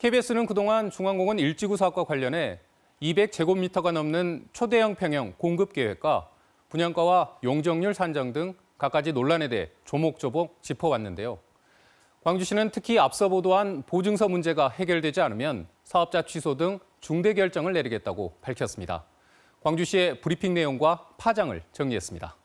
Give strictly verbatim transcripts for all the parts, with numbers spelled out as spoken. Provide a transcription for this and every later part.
케이비에스는 그동안 중앙공원 일지구 사업과 관련해 이백 제곱미터가 넘는 초대형 평형 공급 계획과 분양가와 용적률 산정 등 갖가지 논란에 대해 조목조목 짚어왔는데요. 광주시는 특히 앞서 보도한 보증서 문제가 해결되지 않으면 사업자 취소 등 중대 결정을 내리겠다고 밝혔습니다. 광주시의 브리핑 내용과 파장을 정리했습니다.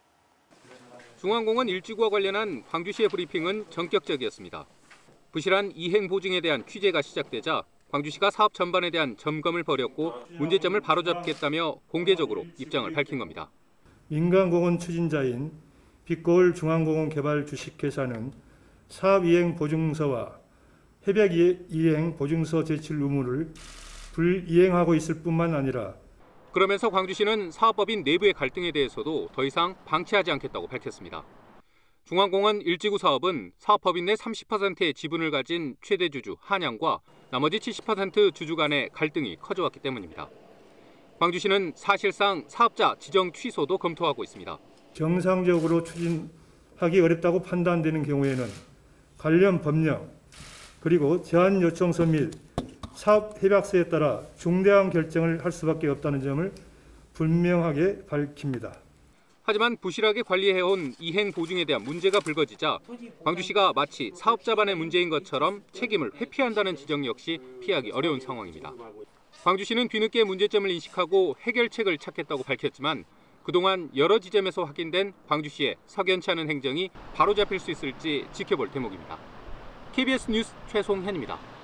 중앙공원 일지구와 관련한 광주시의 브리핑은 전격적이었습니다. 부실한 이행 보증에 대한 취재가 시작되자 광주시가 사업 전반에 대한 점검을 벌였고 문제점을 바로잡겠다며 공개적으로 입장을 밝힌 겁니다. 민간공원 추진자인 빛거울 중앙공원 개발 주식회사는 사업 이행 보증서와 협약 이행 보증서 제출 의무를 불이행하고 있을 뿐만 아니라 그러면서 광주시는 사업법인 내부의 갈등에 대해서도 더 이상 방치하지 않겠다고 밝혔습니다. 중앙공원 일지구 사업은 사업법인 내 삼십 퍼센트의 지분을 가진 최대 주주 한양과 나머지 칠십 퍼센트 주주 간의 갈등이 커져왔기 때문입니다. 광주시는 사실상 사업자 지정 취소도 검토하고 있습니다. 정상적으로 추진하기 어렵다고 판단되는 경우에는 관련 법령 그리고 제안 요청서 및 사업 협약서에 따라 중대한 결정을 할 수밖에 없다는 점을 분명하게 밝힙니다. 하지만 부실하게 관리해온 이행 보증에 대한 문제가 불거지자 광주시가 마치 사업자반의 문제인 것처럼 책임을 회피한다는 지적 역시 피하기 어려운 상황입니다. 광주시는 뒤늦게 문제점을 인식하고 해결책을 찾겠다고 밝혔지만 그동안 여러 지점에서 확인된 광주시의 석연치 않은 행정이 바로잡힐 수 있을지 지켜볼 대목입니다. 케이비에스 뉴스 최송현입니다.